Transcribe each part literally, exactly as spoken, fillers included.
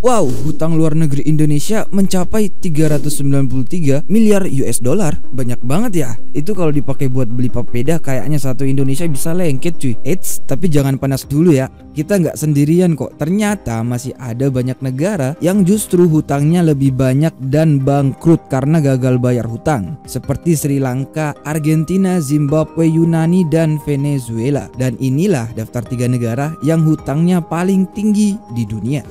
Wow, hutang luar negeri Indonesia mencapai tiga ratus sembilan puluh tiga miliar U S dollar. Banyak banget ya. Itu kalau dipakai buat beli papeda kayaknya satu Indonesia bisa lengket cuy. Eits, tapi jangan panas dulu ya. Kita nggak sendirian kok. Ternyata masih ada banyak negara yang justru hutangnya lebih banyak dan bangkrut karena gagal bayar hutang. Seperti Sri Lanka, Argentina, Zimbabwe, Yunani, dan Venezuela. Dan inilah daftar tiga negara yang hutangnya paling tinggi di dunia.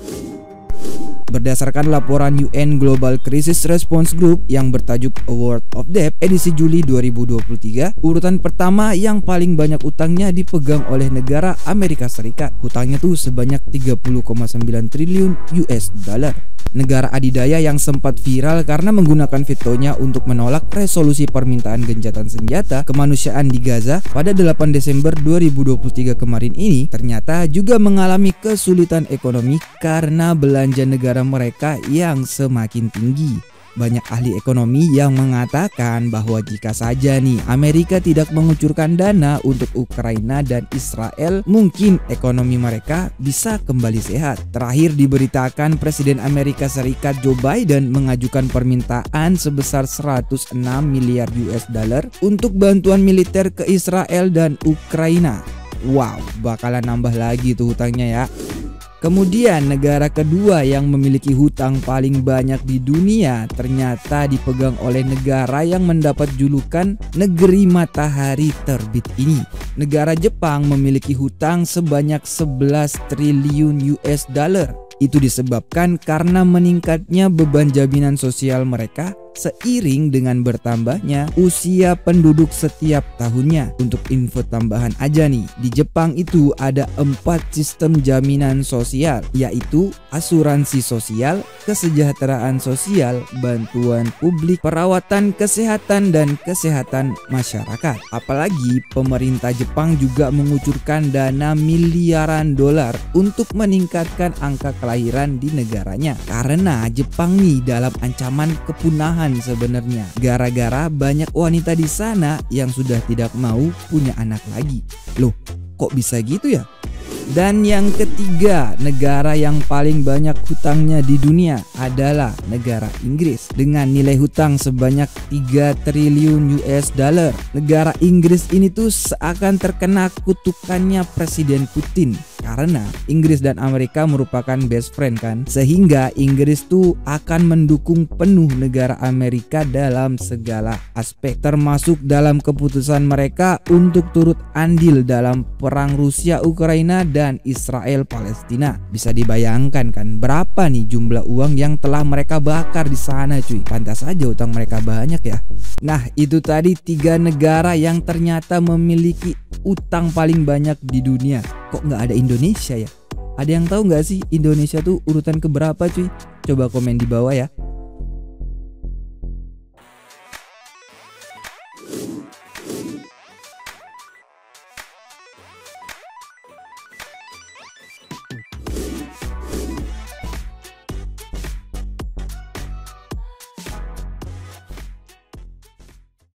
Berdasarkan laporan U N Global Crisis Response Group yang bertajuk A World of Debt edisi Juli dua ribu dua puluh tiga, urutan pertama yang paling banyak utangnya dipegang oleh negara Amerika Serikat. Hutangnya tuh sebanyak tiga puluh koma sembilan triliun U S dollar. Negara adidaya yang sempat viral karena menggunakan vetonya untuk menolak resolusi permintaan gencatan senjata kemanusiaan di Gaza pada delapan Desember dua ribu dua puluh tiga kemarin ini ternyata juga mengalami kesulitan ekonomi karena belanja negara mereka yang semakin tinggi. Banyak ahli ekonomi yang mengatakan bahwa jika saja nih Amerika tidak mengucurkan dana untuk Ukraina dan Israel, mungkin ekonomi mereka bisa kembali sehat. Terakhir diberitakan Presiden Amerika Serikat Joe Biden mengajukan permintaan sebesar seratus enam miliar U S dollar untuk bantuan militer ke Israel dan Ukraina. Wow, bakalan nambah lagi tuh hutangnya ya. Kemudian negara kedua yang memiliki hutang paling banyak di dunia ternyata dipegang oleh negara yang mendapat julukan negeri matahari terbit ini. Negara Jepang memiliki hutang sebanyak sebelas triliun U S dollar. Itu disebabkan karena meningkatnya beban jaminan sosial mereka seiring dengan bertambahnya usia penduduk setiap tahunnya. Untuk info tambahan aja nih, di Jepang itu ada empat sistem jaminan sosial, yaitu asuransi sosial, kesejahteraan sosial, bantuan publik, perawatan kesehatan, dan kesehatan masyarakat. Apalagi pemerintah Jepang juga mengucurkan dana miliaran dolar untuk meningkatkan angka kelahiran di negaranya. Karena Jepang nih dalam ancaman kepunahan sebenarnya, gara-gara banyak wanita di sana yang sudah tidak mau punya anak lagi. Loh, kok bisa gitu ya? Dan yang ketiga, negara yang paling banyak hutangnya di dunia adalah negara Inggris dengan nilai hutang sebanyak tiga triliun U S dollar. Negara Inggris ini tuh seakan terkena kutukannya Presiden Putin karena Inggris dan Amerika merupakan best friend kan, sehingga Inggris tuh akan mendukung penuh negara Amerika dalam segala aspek, termasuk dalam keputusan mereka untuk turut andil dalam perang Rusia Ukraina dan Israel Palestina. Bisa dibayangkan kan berapa nih jumlah uang yang telah mereka bakar di sana cuy. Pantas aja utang mereka banyak ya. Nah, itu tadi tiga negara yang ternyata memiliki utang paling banyak di dunia. Kok nggak ada Indonesia ya? Ada yang tahu nggak sih Indonesia tuh urutan keberapa cuy? Coba komen di bawah ya.